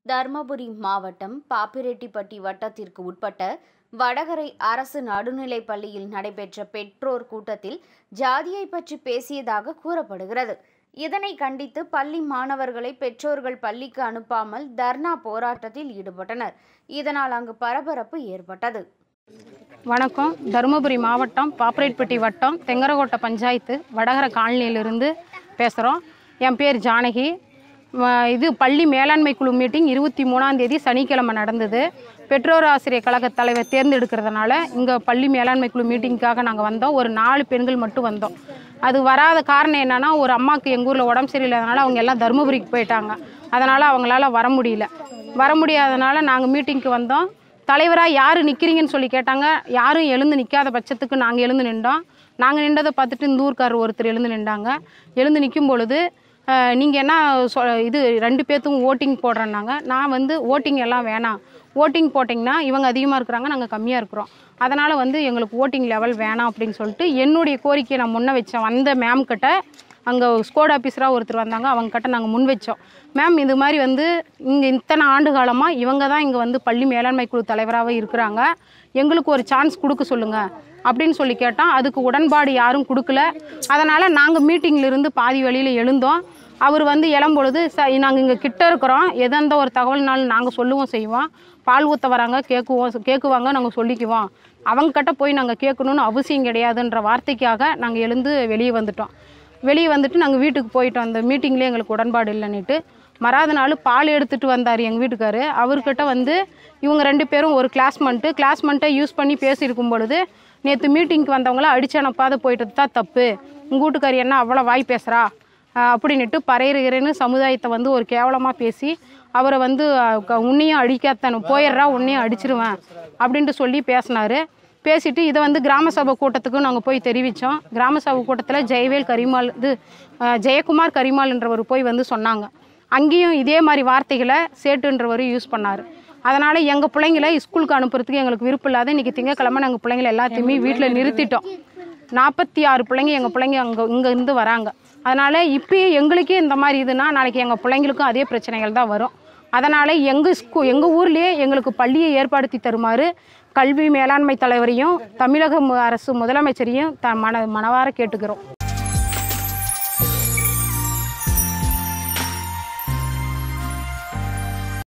தர்மபுரி மாவட்டம் பாப்பிரெட்டிப்பட்டி வட்டத்திற்கு உட்பட்ட வடகரை அரசு நடுநிலைப் பள்ளியில் நடைபெற்ற பெற்றோர் கூட்டத்தில் ஜாதியை பற்றி பேசியதாக கூறப்படுகிறது. இதனை கண்டித்து பள்ளி மாணவர்களை பெற்றோர்கள் பள்ளிக்கு அனுப்பாமல் தர்ணா போராட்டத்தில் ஈடுபட்டனர். இதனால் அங்கு பரபரப்பு ஏற்பட்டது. வணக்கம். தருமபுரி மாவட்டம் பாப்பிரெட்டிப்பட்டி வட்டம் தெங்கரகோட்டை பஞ்சாயத்து வடகர காலனியிலிருந்து பேசுகிறோம். என் பேர் ஜானகி. இது பள்ளி மேலாண்மை குழு மீட்டிங் 23ஆம் தேதி சனிக்கிழமை நடந்தது. பெற்றோர் ஆசிரியர் கழக தலைவர் தேர்ந்தெடுக்கிறதுனால இங்கே பள்ளி மேலாண்மை குழு மீட்டிங்காக நாங்கள் வந்தோம். ஒரு 4 பெண்கள் மட்டும் வந்தோம். அது வராத காரணம் என்னென்னா, ஒரு அம்மாவுக்கு எங்கள் ஊரில் உடம்பு சரியில்லாதனால அவங்க எல்லாம் தருமபுரிக்கு போயிட்டாங்க. அதனால் அவங்களால வர முடியாதனால நாங்கள் மீட்டிங்க்கு வந்தோம். தலைவராக யார் நிற்கிறீங்கன்னு சொல்லி கேட்டாங்க. யாரும் எழுந்து நிற்காத பட்சத்துக்கு நாங்கள் எழுந்து நின்றோம். நாங்கள் நின்றதை பார்த்துட்டு இந்த ஊர்க்காரர் ஒருத்தர் எழுந்து நின்றாங்க. எழுந்து நிற்கும் பொழுது நீங்கள் என்ன இது 2 பேர்த்துக்கும் ஓட்டிங் போடுறேன்னாங்க. நான் ஓட்டிங் எல்லாம் வேணாம், ஓட்டிங் போட்டிங்கன்னா இவங்க அதிகமாக இருக்கிறாங்க, நாங்கள் கம்மியாக இருக்கிறோம், அதனால் எங்களுக்கு ஓட்டிங் லெவல் வேணாம் அப்படின்னு சொல்லிட்டு என்னுடைய கோரிக்கையை நான் முன்ன வச்சேன். வந்த மேம் கிட்ட, அங்கே ஸ்கோட் ஆஃபீஸராக ஒருத்தர் வந்தாங்க, அவங்க கிட்ட நாங்கள் முன் வச்சோம். மேம் இது மாதிரி இங்கே இத்தனை ஆண்டு காலமாக இவங்க தான் இங்கே பள்ளி மேலாண்மை குழு தலைவராகவே இருக்கிறாங்க, எங்களுக்கு ஒரு சான்ஸ் கொடுக்க சொல்லுங்கள் அப்படின்னு சொல்லி கேட்டோம். அதுக்கு உடன்பாடு யாரும் கொடுக்கல. அதனால் நாங்கள் மீட்டிங்கிலிருந்து பாதி வழியில் எழுந்தோம். அவர் எழும்பொழுது நாங்கள் இங்கே கிட்ட இருக்கிறோம், எந்த ஒரு தகவல்னாலும் நாங்கள் சொல்லுவோம் செய்வோம். பால் ஊற்ற வராங்க, கேட்குவாங்க, நாங்கள் சொல்லிக்குவோம், அவங்கக்கிட்ட போய் நாங்கள் கேட்கணுன்னு அவசியம் கிடையாதுன்ற வார்த்தைக்காக நாங்கள் எழுந்து வெளியே வந்துட்டு நாங்கள் வீட்டுக்கு போயிட்டோம். அந்த மீட்டிங்லேயே எங்களுக்கு உடன்பாடு இல்லைன்னுட்டு மறாத நாள் பால் எடுத்துகிட்டு வந்தார் எங்கள் வீட்டுக்காரு. அவர்கிட்ட இவங்க 2 பேரும் ஒரு கிளாஸ்மெண்ட்டை யூஸ் பண்ணி பேசியிருக்கும் பொழுது, நேற்று மீட்டிங்க்கு வந்தவங்கள அடிச்சனப்பாத போயிட்டு தான் தப்பு, உங்கள் வீட்டுக்காரி என்ன அவ்வளோ வாய் பேசுகிறா அப்படின்ட்டு பறையிறன்னு சமுதாயத்தை ஒரு கேவலமாக பேசி அவரை உன்னையும் அடிக்காத்தனும் போயிடுறா, உன்னையும் அடிச்சிருவேன் அப்படின்ட்டு சொல்லி பேசினார். பேசிட்டு இதை கிராம சபை கூட்டத்துக்கு நாங்கள் போய் தெரிவித்தோம். கிராம சபை கூட்டத்தில் ஜெயக்குமார் கரிமால்ன்றவர் போய் சொன்னாங்க. அங்கேயும் இதே மாதிரி வார்த்தைகளை சேட்டுன்றவர் யூஸ் பண்ணார். அதனால் எங்கள் பிள்ளைங்களை ஸ்கூலுக்கு அனுப்புறதுக்கு எங்களுக்கு விருப்பம் இல்லாத இன்றைக்கி திங்கக்கிழமை நாங்கள் பிள்ளைங்களை எல்லாத்தையுமே வீட்டில் நிறுத்திட்டோம். 46 பிள்ளைங்க எங்கள் பிள்ளைங்க இங்கேருந்து வராங்க. அதனால் இப்போயே எங்களுக்கே இந்த மாதிரி இதுனா நாளைக்கு எங்கள் பிள்ளைங்களுக்கும் அதே பிரச்சனைகள் தான் வரும். அதனால் எங்கள் ஊர்லேயே எங்களுக்கு பள்ளியை ஏற்படுத்தி தருமாறு கல்வி மேலாண்மை தலைவரையும் தமிழக அரசு முதலமைச்சரையும் மனவார கேட்டுக்கிறோம்.